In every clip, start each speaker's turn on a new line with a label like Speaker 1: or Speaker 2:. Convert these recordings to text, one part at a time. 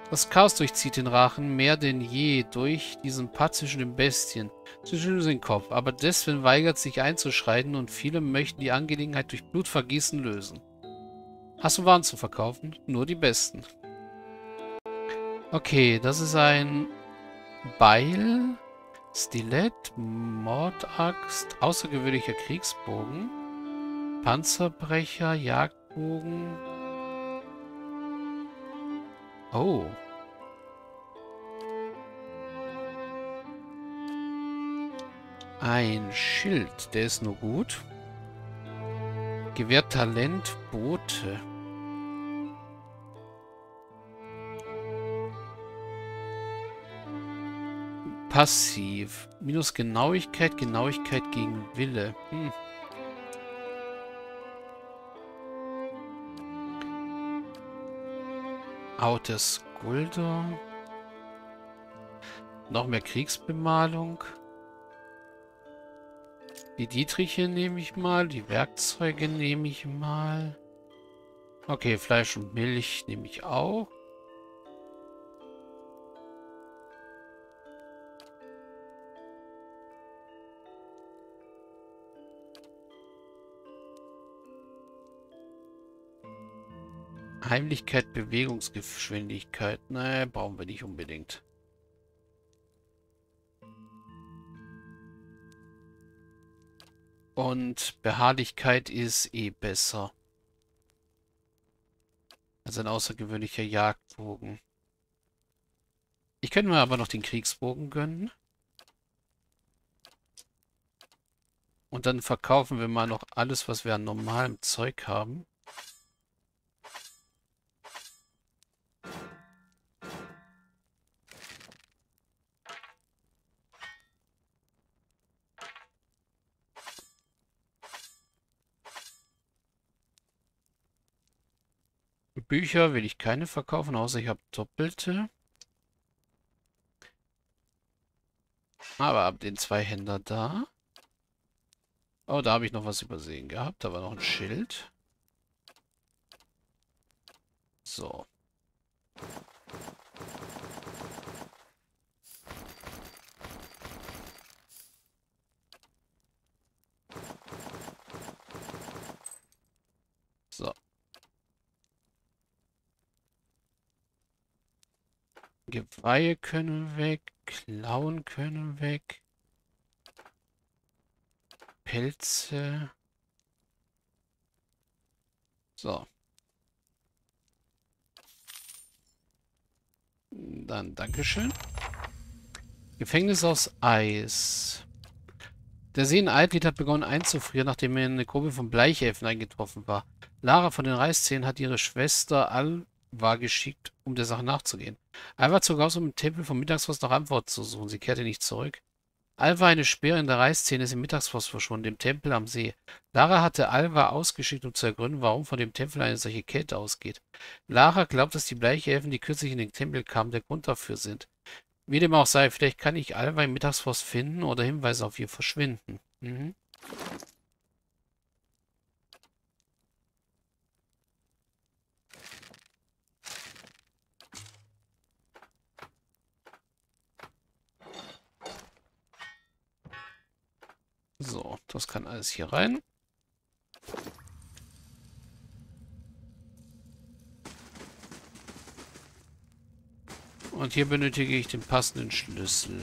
Speaker 1: Das Chaos durchzieht den Rachen mehr denn je durch diesen Patt zwischen den Bestien, zwischen den Kopf. Aber Deswin weigert sich einzuschreiten und viele möchten die Angelegenheit durch Blutvergießen lösen. Hast du Waren zu verkaufen? Nur die besten. Okay, das ist ein Beil, Stilett, Mordaxt, außergewöhnlicher Kriegsbogen, Panzerbrecher, Jagdbogen. Oh. Ein Schild, der ist nur gut. Gewehr Talent, Boote. Passiv. Minus Genauigkeit, Genauigkeit gegen Wille. Outer Skulder. Noch mehr Kriegsbemalung. Die Dietriche nehme ich mal. Die Werkzeuge nehme ich mal. Okay, Fleisch und Milch nehme ich auch. Heimlichkeit, Bewegungsgeschwindigkeit. Ne, brauchen wir nicht unbedingt. Und Beharrlichkeit ist eh besser. Als ein außergewöhnlicher Jagdbogen. Ich könnte mir aber noch den Kriegsbogen gönnen. Und dann verkaufen wir mal noch alles, was wir an normalem Zeug haben. Bücher will ich keine verkaufen, außer ich habe doppelte. Aber ab den zwei Händler da. Oh, da habe ich noch was übersehen gehabt. Da war noch ein Schild. So. So. Geweihe können weg. Klauen können weg. Pelze. So. Dann Dankeschön. Gefängnis aus Eis. Der See in Altlied hat begonnen einzufrieren, nachdem er in eine Gruppe von Bleichelfen eingetroffen war. Lara von den Reißzähnen hat ihre Schwester Alva geschickt, um der Sache nachzugehen. Alva zog aus, um im Tempel vom Mittagsfrost nach Antworten zu suchen. Sie kehrte nicht zurück. Alva, eine Speere in der Reißzähne, ist im Mittagsfrost verschwunden, im Tempel am See. Lara hatte Alva ausgeschickt, um zu ergründen, warum von dem Tempel eine solche Kälte ausgeht. Lara glaubt, dass die Bleichelfen, die kürzlich in den Tempel kamen, der Grund dafür sind. Wie dem auch sei, vielleicht kann ich Alva im Mittagsfrost finden oder Hinweise auf ihr Verschwinden. So, das kann alles hier rein. Und hier benötige ich den passenden Schlüssel.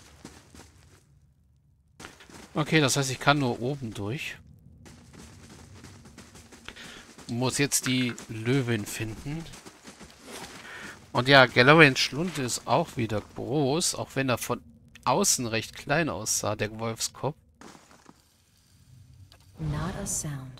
Speaker 1: Okay, das heißt, ich kann nur oben durch. Muss jetzt die Löwin finden. Und ja, Galloway's Schlund ist auch wieder groß, auch wenn er von außen recht klein aussah, der Wolfskopf.
Speaker 2: Not a sound.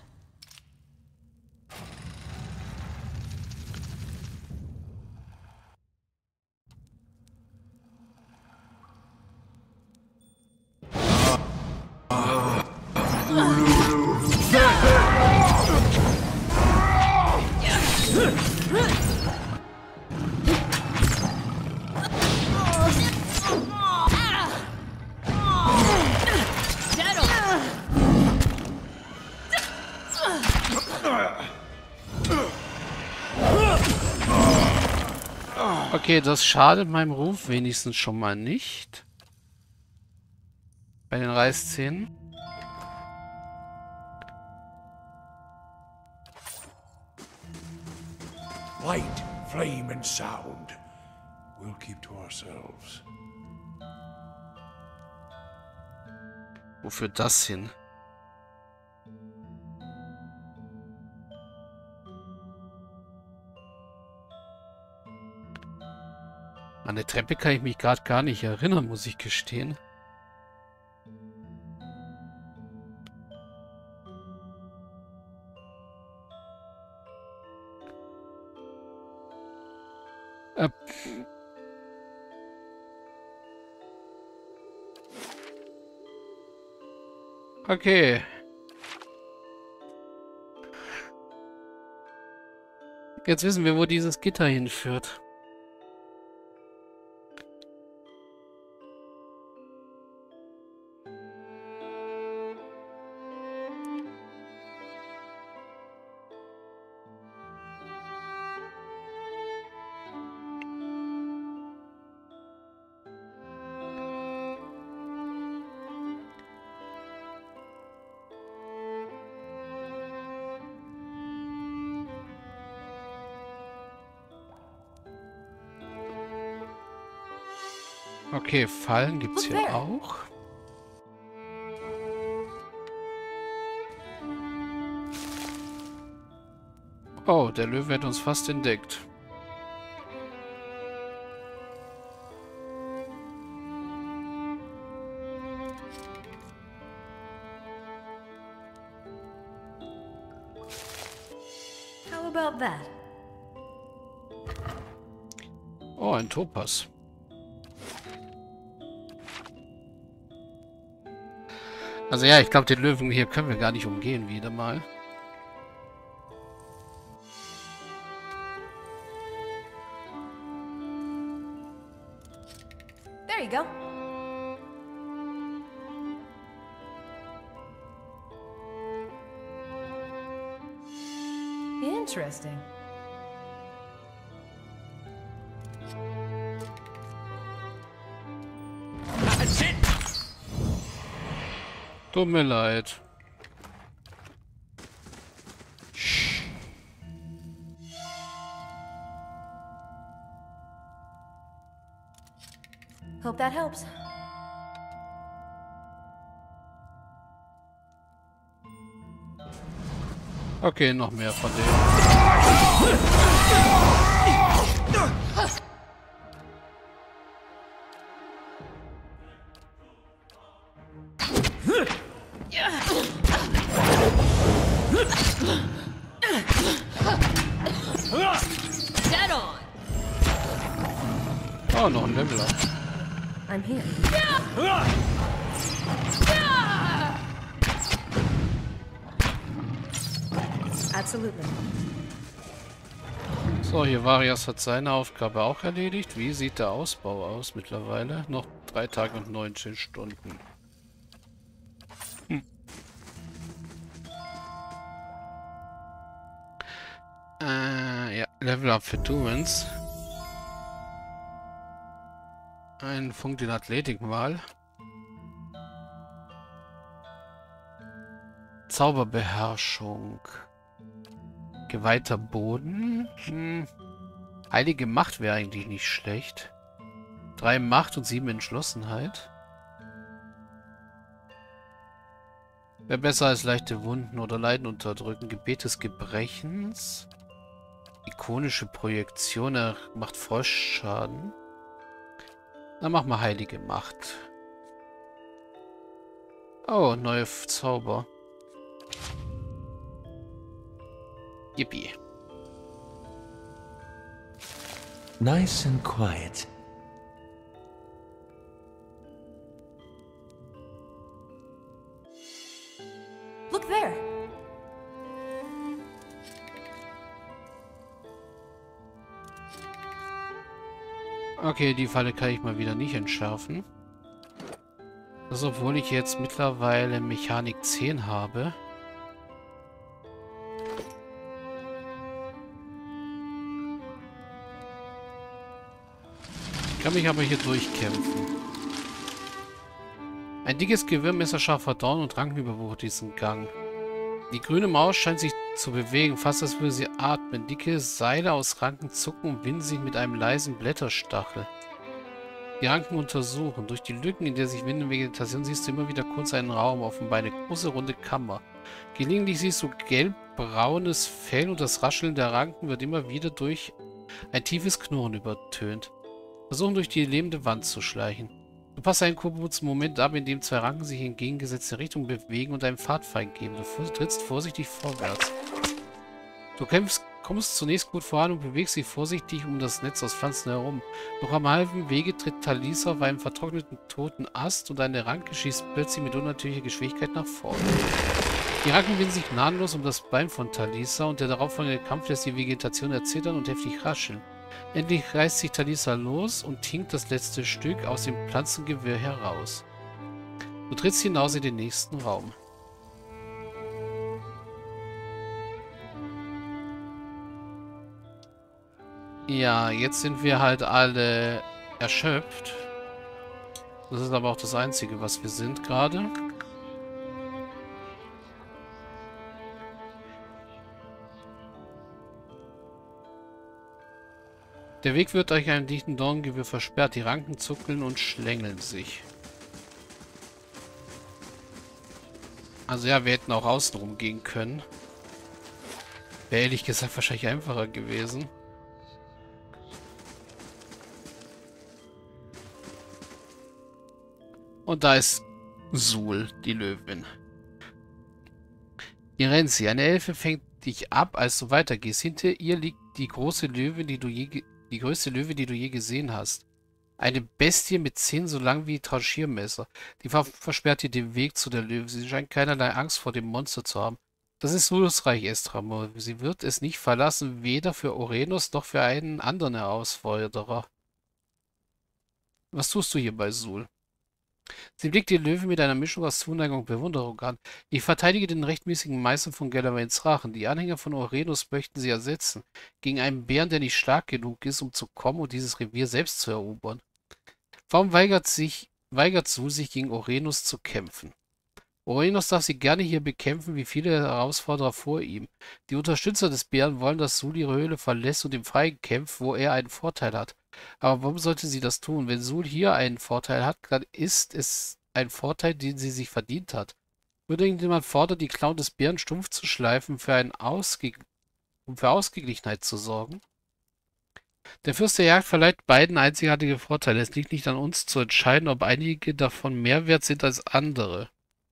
Speaker 1: Okay, das schadet meinem Ruf wenigstens schon mal nicht. Bei den Reißzähnen.
Speaker 2: Light, flame, and sound. We'll keep to ourselves.
Speaker 1: Wo führt das hin? An der Treppe kann ich mich gerade gar nicht erinnern, muss ich gestehen. Äh, Okay. Jetzt wissen wir, wo dieses Gitter hinführt. Okay, Fallen gibt's hier auch. Oh, der Löwe hat uns fast entdeckt.
Speaker 3: How about that?
Speaker 1: Oh, ein Topas. Also ja, ich glaube, den Löwen hier können wir gar nicht umgehen wieder mal.
Speaker 3: There you go. Interesting.
Speaker 2: That's it!
Speaker 1: Tut mir leid.
Speaker 3: Hope that helps.
Speaker 1: Okay, noch mehr von denen.
Speaker 3: Dead on.
Speaker 1: Oh, noch ein Level up.
Speaker 3: I'm here. Absolutely.
Speaker 1: So, hier Varias hat seine Aufgabe auch erledigt. Wie sieht der Ausbau aus mittlerweile? Noch 3 Tage und 19 Stunden. Ja, Level up für Duens. Ein Punkt in Athletik mal. Zauberbeherrschung. Geweihter Boden. Heilige Macht wäre eigentlich nicht schlecht. 3 Macht und 7 Entschlossenheit. Wäre besser als leichte Wunden oder Leiden unterdrücken. Gebet des Gebrechens. Ikonische Projektion. Er macht Froschschaden. Dann machen wir heilige Macht. Oh, neue Zauber. Yippie.
Speaker 4: Nice and quiet.
Speaker 3: Look there.
Speaker 1: Okay, die Falle kann ich mal wieder nicht entschärfen. Das, obwohl ich jetzt mittlerweile Mechanik 10 habe. Ich kann mich aber hier durchkämpfen. Ein dickes Gewirr messerscharfer Dorn und Ranken überwuchert diesen Gang. Die grüne Maus scheint sich zu bewegen, fast als würde sie atmen. Dicke Seile aus Ranken zucken und winden sich mit einem leisen Blätterstachel. Die Ranken untersuchen. Durch die Lücken, in der sich windende Vegetation, siehst du immer wieder kurz einen Raum, offenbar eine große runde Kammer. Gelegentlich siehst du gelb-braunes Fell und das Rascheln der Ranken wird immer wieder durch ein tiefes Knurren übertönt. Versuchen durch die lebende Wand zu schleichen. Du passt einen kurzen Moment ab, in dem zwei Ranken sich in entgegengesetzte Richtung bewegen und einen Pfad freigeben. Du trittst vorsichtig vorwärts. Du kommst zunächst gut voran und bewegst dich vorsichtig um das Netz aus Pflanzen herum. Doch am halben Wege tritt Talisa auf einen vertrockneten toten Ast und eine Ranke schießt plötzlich mit unnatürlicher Geschwindigkeit nach vorne. Die Ranken winden sich gnadenlos um das Bein von Talisa und der darauffolgende Kampf lässt die Vegetation erzittern und heftig rascheln. Endlich reißt sich Talisa los und hinkt das letzte Stück aus dem Pflanzengewirr heraus. Du trittst hinaus in den nächsten Raum. Ja, jetzt sind wir halt alle erschöpft. Das ist aber auch das Einzige, was wir sind gerade. Der Weg wird durch einen dichten Dorngewirr versperrt. Die Ranken zuckeln und schlängeln sich. Also ja, wir hätten auch außenrum gehen können. Wäre ehrlich gesagt wahrscheinlich einfacher gewesen. Und da ist Sul, die Löwin. Irenzi, eine Elfe fängt dich ab, als du weitergehst. Hinter ihr liegt die große Löwin, die größte Löwe, die du je gesehen hast. Eine Bestie mit Zähnen so lang wie Tranchiermesser. Die versperrt dir den Weg zu der Löwe. Sie scheint keinerlei Angst vor dem Monster zu haben. Das ist Sulus Reich, Estramor. Sie wird es nicht verlassen, weder für Orenos noch für einen anderen Herausforderer. Was tust du hier bei Sul? Sie blickt die Löwe mit einer Mischung aus Zuneigung und Bewunderung an. Ich verteidige den rechtmäßigen Meister von Gellerwains Rachen. Die Anhänger von Orenos möchten sie ersetzen. Gegen einen Bären, der nicht stark genug ist, um zu kommen und dieses Revier selbst zu erobern. Warum weigert Sul sich gegen Orenos zu kämpfen? Orenos darf sie gerne hier bekämpfen, wie viele Herausforderer vor ihm. Die Unterstützer des Bären wollen, dass Sul ihre Höhle verlässt und im Freien kämpft, wo er einen Vorteil hat. Aber warum sollte sie das tun? Wenn Sul hier einen Vorteil hat, dann ist es ein Vorteil, den sie sich verdient hat. Würde irgendjemand fordern, die Klauen des Bären stumpf zu schleifen, um für Ausgeglichenheit zu sorgen? Der Fürst der Jagd verleiht beiden einzigartige Vorteile. Es liegt nicht an uns zu entscheiden, ob einige davon mehr wert sind als andere.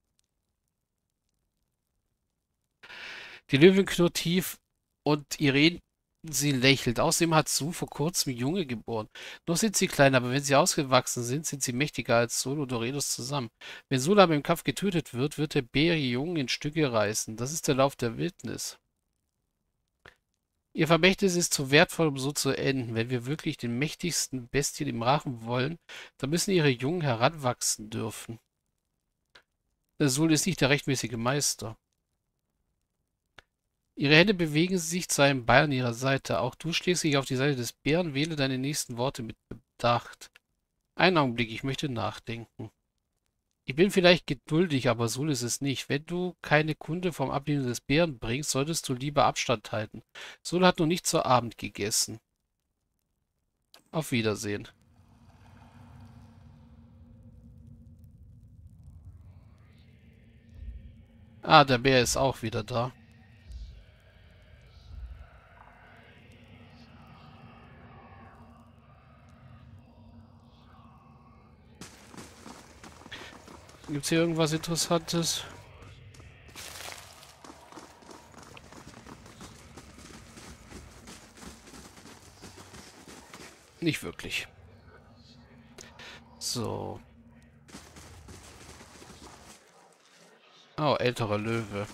Speaker 1: Die Löwin knurrt tief und sie lächelt. Außerdem hat Sul vor kurzem Junge geboren. Noch sind sie klein, aber wenn sie ausgewachsen sind, sind sie mächtiger als Sul und Orenos zusammen. Wenn Sul aber im Kampf getötet wird, wird der Bär die Jungen in Stücke reißen. Das ist der Lauf der Wildnis. Ihr Vermächtnis ist zu wertvoll, um so zu enden. Wenn wir wirklich den mächtigsten Bestien im Rachen wollen, dann müssen ihre Jungen heranwachsen dürfen. Sul ist nicht der rechtmäßige Meister. Ihre Hände bewegen sich zu einem Beil an ihrer Seite. Auch du schlägst dich auf die Seite des Bären. Wähle deine nächsten Worte mit Bedacht. Einen Augenblick, ich möchte nachdenken. Ich bin vielleicht geduldig, aber Sul ist es nicht. Wenn du keine Kunde vom Ableben des Bären bringst, solltest du lieber Abstand halten. Sul hat noch nicht zu Abend gegessen. Auf Wiedersehen. Ah, der Bär ist auch wieder da. Gibt es hier irgendwas Interessantes? Nicht wirklich. So. Oh, älterer Löwe.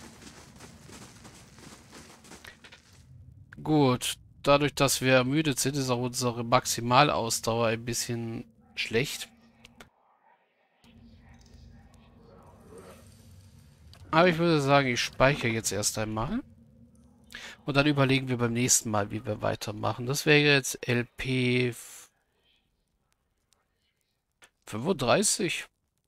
Speaker 1: Gut. Dadurch, dass wir ermüdet sind, ist auch unsere Maximalausdauer ein bisschen schlecht. Aber ich würde sagen, ich speichere jetzt erst einmal. Und dann überlegen wir beim nächsten Mal, wie wir weitermachen. Das wäre jetzt LP 35.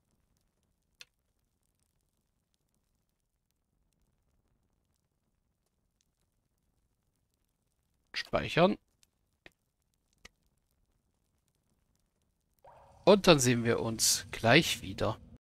Speaker 1: Speichern. Und dann sehen wir uns gleich wieder.